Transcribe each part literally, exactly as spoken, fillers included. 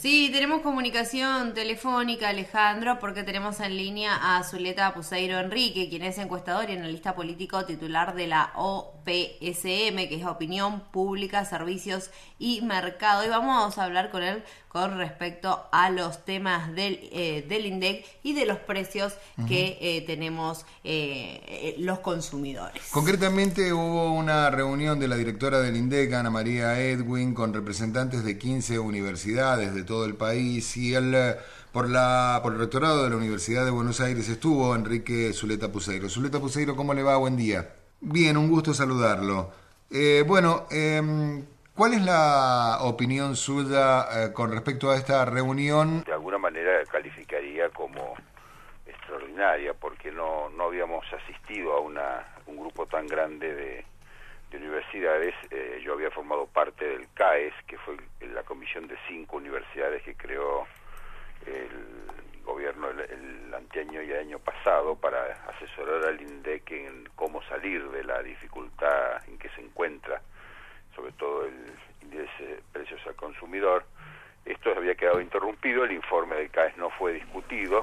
Sí, tenemos comunicación telefónica, Alejandro, porque tenemos en línea a Zuleta Puseiro Enrique, quien es encuestador y analista político titular de la O P S M, que es Opinión Pública, Servicios y Mercado. Y vamos a hablar con él con respecto a los temas del, eh, del INDEC y de los precios uh-huh. que eh, tenemos eh, los consumidores. Concretamente hubo una reunión de la directora del INDEC, Ana María Edwin, con representantes de quince universidades de todo el país, y el, por, la, por el rectorado de la Universidad de Buenos Aires estuvo Enrique Zuleta Puseiro. Zuleta Puseiro, ¿cómo le va? Buen día. Bien, un gusto saludarlo. Eh, bueno, eh, ¿cuál es la opinión suya eh, con respecto a esta reunión? De alguna manera calificaría como extraordinaria, porque no, no habíamos asistido a una, un grupo tan grande de, de universidades. Eh, yo había formado parte del C A E S, que fue la comisión de cinco universidades que creó el gobierno el, el anteaño y el año pasado para asesorar al INDEC en cómo salir de la dificultad en que se encuentra, sobre todo el índice de precios al consumidor. Esto había quedado interrumpido, el informe del C A E S no fue discutido,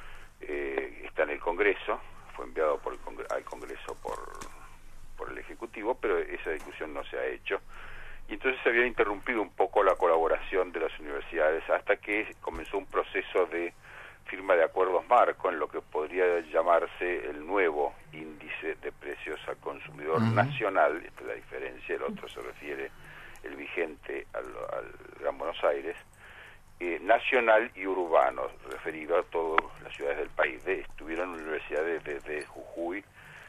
eh, está en el Congreso, fue enviado por el Congreso, al Congreso por, por el Ejecutivo, pero esa discusión no se ha hecho. Y entonces se había interrumpido un poco la colaboración de las universidades hasta que comenzó un proceso de firma de acuerdos marco en lo que podría llamarse el nuevo índice de precios al consumidor uh-huh. nacional. Esta es la diferencia, el otro se refiere, el vigente, al, al Gran Buenos Aires, eh, nacional y urbano, referido a todas las ciudades del país. De, estuvieron universidades desde Jujuy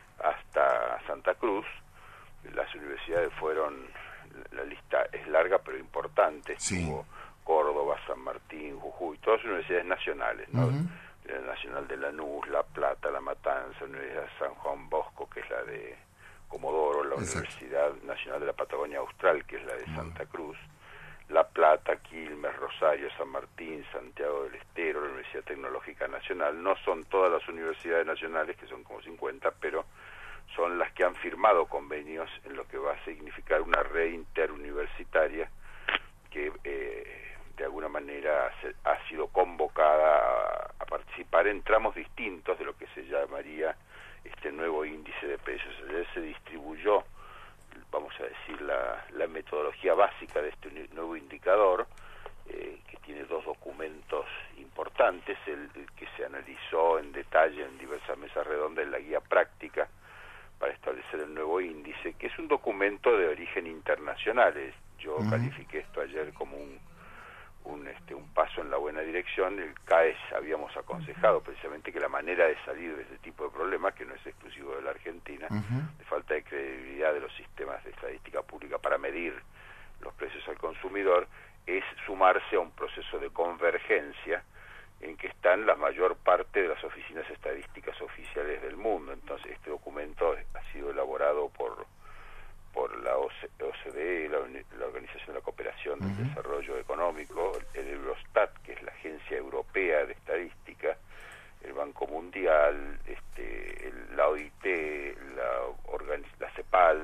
hasta Santa Cruz. Las universidades fueron, la lista es larga pero importante, sí. Estuvo Córdoba, San Martín, Jujuy, todas uníversidades nacionales, ¿no? Uh-huh. La Nacional de Lanús, La Plata, La Matanza, la Universidad de San Juan Bosco, que es la de Comodoro, la Exacto. Universidad Nacional de la Patagonia Austral, que es la de Santa Cruz, La Plata, Quilmes, Rosario, San Martín, Santiago del Estero, la Universidad Tecnológica Nacional. No son todas las universidades nacionales, que son como cincuenta, pero son las que han firmado convenios en lo que va a significar una red interuniversitaria que eh, de alguna manera se, ha sido convocada a, a participar en tramos distintos de lo que se llamaría este nuevo índice de precios. Ayer se distribuyó, vamos a decir, la, la metodología básica de este nuevo indicador, eh, que tiene dos documentos importantes, el, el que se analizó en detalle en diversas mesas redondas en la guía práctica para establecer el nuevo índice, que es un documento de origen internacional. Yo uh-huh. califiqué esto ayer como un, un, este, un paso en la buena dirección. El C A E S habíamos aconsejado precisamente que la manera de salir de este tipo de problemas, que no es exclusivo de la Argentina, uh-huh. de falta de credibilidad de los sistemas de estadística pública para medir los precios al consumidor, es sumarse a un proceso de convergencia en que están la mayor parte de las oficinas estadísticas oficiales del mundo. Entonces, este documento ha sido elaborado por por la O C D E, la, la Organización de la Cooperación del uh-huh. Desarrollo Económico, el Eurostat, que es la Agencia Europea de Estadística, el Banco Mundial, este, el, la O I T, la, organi- la CEPAL,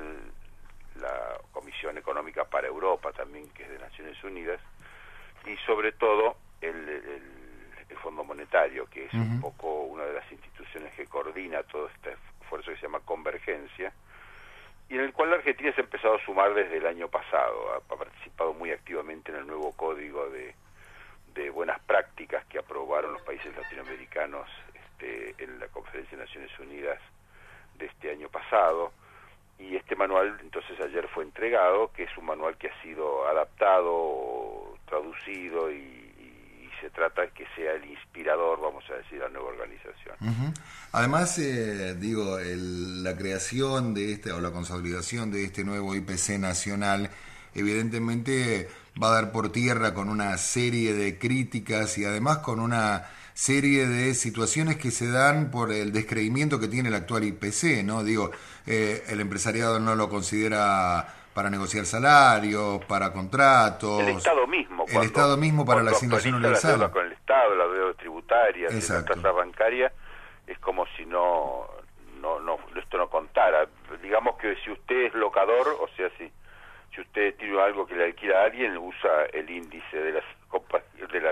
la Comisión Económica para Europa también, que es de Naciones Unidas, y sobre todo el, el, el Fondo Monetario, que es uh-huh. un poco una de las instituciones que coordina todo este esfuerzo que se llama Convergencia, y en el cual la Argentina se ha empezado a sumar desde el año pasado. Ha, ha participado muy activamente en el nuevo código de, de buenas prácticas que aprobaron los países latinoamericanos este, en la Conferencia de Naciones Unidas de este año pasado, y este manual entonces ayer fue entregado, que es un manual que ha sido adaptado, traducido, y, y se trata de que sea el inspirador, vamos a decir, a la nueva organización. Uh-huh. Además, eh, digo, el, la creación de este o la consolidación de este nuevo I P C nacional evidentemente va a dar por tierra con una serie de críticas y además con una serie de situaciones que se dan por el descreimiento que tiene el actual I P C, ¿no? Digo, eh, el empresariado no lo considera para negociar salarios, para contratos. El Estado mismo. El cuando, Estado mismo para la asignación universal. La deuda con el Estado, la deuda tributaria, la Exacto. tasa bancaria, es como si no, no, no, esto no contara. Digamos que si usted es locador, o sea, si, si usted tiene algo que le alquila a alguien, usa el índice de las, de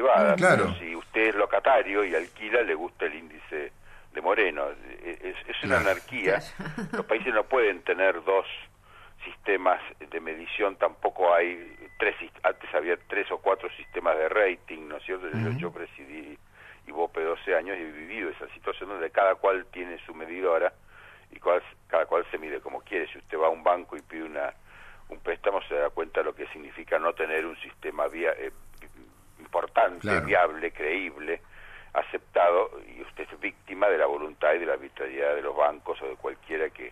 privada. Claro. Pero si usted es locatario y alquila, le gusta el índice de Moreno. Es, es una Claro. anarquía. Los países no pueden tener dos sistemas de medición, tampoco hay tres, antes había tres o cuatro sistemas de rating, ¿no es cierto? Uh-huh. Yo presidí Ibope doce años y he vivido esa situación donde cada cual tiene su medidora y cual, cada cual se mide como quiere. Si usted va a un banco y pide una un préstamo, se da cuenta de lo que significa no tener un sistema via, eh, importante, claro, viable, creíble, aceptado, y usted es víctima de la voluntad y de la arbitrariedad de los bancos o de cualquiera que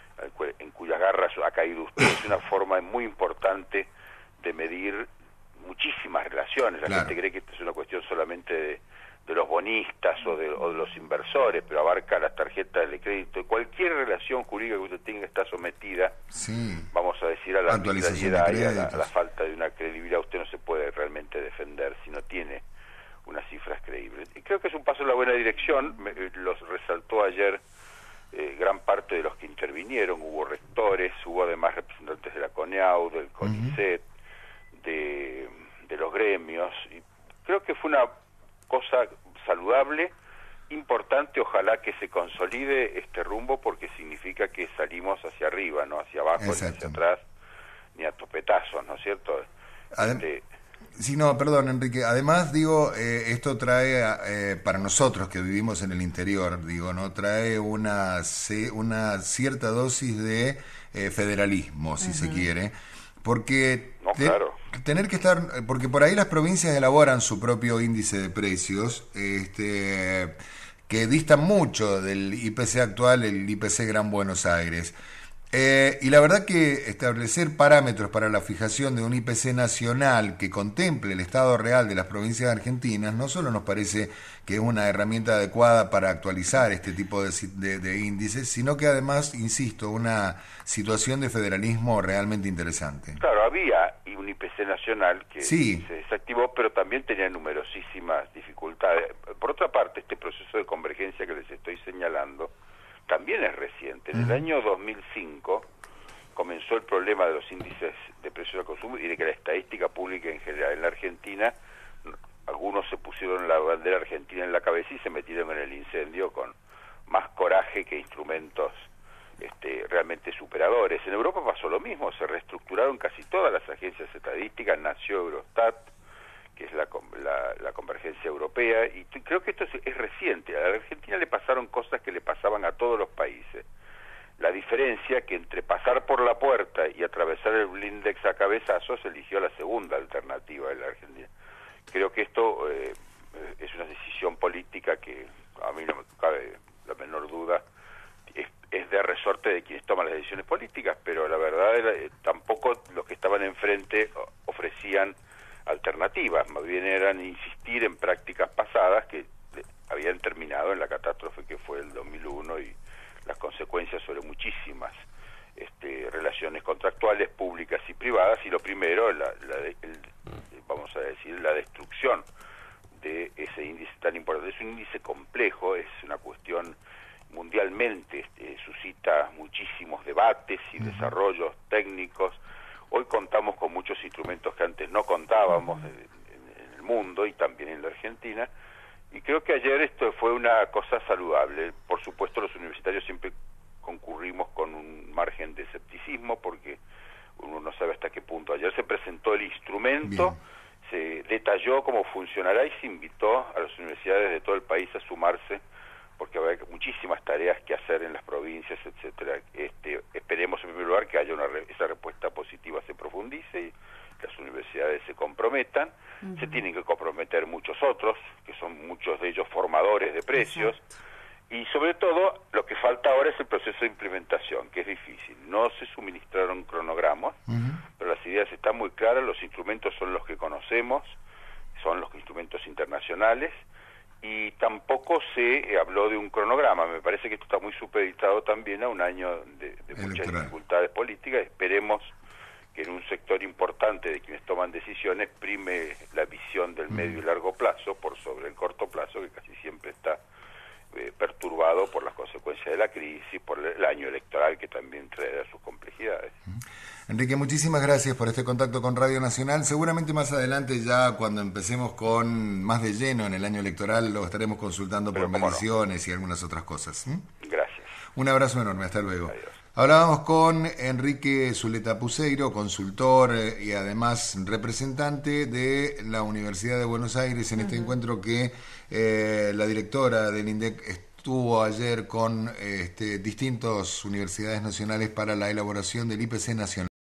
en cuyas garras ha caído usted. Es una forma muy importante de medir muchísimas relaciones. La claro. gente cree que esto es una cuestión solamente de, de los bonistas o de, o de los inversores, pero abarca las tarjetas de crédito. Cualquier relación jurídica que usted tenga está sometida, sí, vamos a decir, a la arbitrariedad y a la, a la falta de una credibilidad. Usted no se puede realmente defender si no tiene unas cifras creíbles. Y creo que es un paso en la buena dirección. Me, los resaltó ayer Eh, gran parte de los que intervinieron. Hubo rectores, hubo además representantes de la CONEAU, del CONICET, uh-huh, de, de los gremios, y creo que fue una cosa saludable, importante. Ojalá que se consolide este rumbo, porque significa que salimos hacia arriba, no hacia abajo, ni hacia atrás, ni a topetazos, ¿no es cierto? Adem- este, Sí, no, perdón, Enrique. Además, digo, eh, esto trae, eh, para nosotros que vivimos en el interior, digo, ¿no? Trae una, una cierta dosis de eh, federalismo, si uh-huh, se quiere, porque no, te, claro. tener que estar, porque por ahí las provincias elaboran su propio índice de precios, este, que distan mucho del I P C actual, el I P C Gran Buenos Aires. Eh, y la verdad que establecer parámetros para la fijación de un I P C nacional que contemple el estado real de las provincias argentinas no solo nos parece que es una herramienta adecuada para actualizar este tipo de, de, de índices, sino que además, insisto, una situación de federalismo realmente interesante. Claro, había un I P C nacional que sí. se desactivó, pero también tenía numerosísimas dificultades. Por otra parte, este proceso de convergencia que les estoy señalando también es reciente. En uh-huh, el año dos mil cinco comenzó el problema de los índices de precios al consumo y de que la estadística pública en general en la Argentina, algunos se pusieron la bandera argentina en la cabeza y se metieron en el incendio con más coraje que instrumentos este, realmente superadores. En Europa pasó lo mismo, se reestructuraron casi todas las agencias estadísticas, nació Eurostat, que es la, la, la convergencia europea, y t- creo que esto es, es reciente. A la Argentina le pasaron cosas que le pasaban a todos los países. La diferencia que entre pasar por la puerta y atravesar el blindex a cabezazos, eligió la segunda alternativa de la Argentina. Creo que esto eh, es una decisión política que a mí no me cabe la menor duda, es, es de resorte de quienes toman las decisiones políticas, pero la verdad era, eh, tampoco los que estaban enfrente ofrecían alternativas, más bien eran insistir en prácticas pasadas que habían terminado en la catástrofe que fue el dos mil uno y las consecuencias sobre muchísimas este, relaciones contractuales públicas y privadas, y lo primero, la, la de, el, vamos a decir, la destrucción de ese índice tan importante. Es un índice complejo, es una cuestión mundialmente, este, suscita muchísimos debates y uh-huh, desarrollos técnicos. Hoy contamos con muchos instrumentos que antes no contábamos en, en, en el mundo y también en la Argentina, y creo que ayer esto fue una cosa saludable. Por supuesto, los universitarios siempre concurrimos con un margen de escepticismo porque uno no sabe hasta qué punto. Ayer se presentó el instrumento, bien, se detalló cómo funcionará y se invitó a las universidades de todo el país a sumarse, porque habrá muchísimas tareas que hacer en las provincias, etcétera. Este, esperemos en primer lugar que haya una re- esa respuesta positiva se profundice y las universidades se comprometan. Uh-huh. Se tienen que comprometer muchos otros, que son muchos de ellos formadores de precios. Exacto. Y sobre todo, lo que falta ahora es el proceso de implementación, que es difícil. No se suministraron cronogramas, uh-huh, pero las ideas están muy claras, los instrumentos son los que conocemos, son los instrumentos internacionales, y tampoco se habló de un cronograma. Me parece que esto está muy supeditado también a un año de, de muchas dificultades políticas. Esperemos que en un sector importante de quienes toman decisiones prime la visión del medio y largo plazo por sobre el corto plazo, que casi siempre está eh, perturbado por las consecuencias de la crisis, por el año electoral que también trae sus complejidades. Enrique, muchísimas gracias por este contacto con Radio Nacional. Seguramente más adelante, ya cuando empecemos con más de lleno en el año electoral, lo estaremos consultando Pero por cómo mediciones no. y algunas otras cosas. ¿Mm? Gracias. Un abrazo enorme, hasta luego. Adiós. Hablábamos con Enrique Zuleta Puceiro, consultor y además representante de la Universidad de Buenos Aires en este uh-huh. encuentro que eh, la directora del INDEC estuvo ayer con este, distintas universidades nacionales para la elaboración del I P C nacional.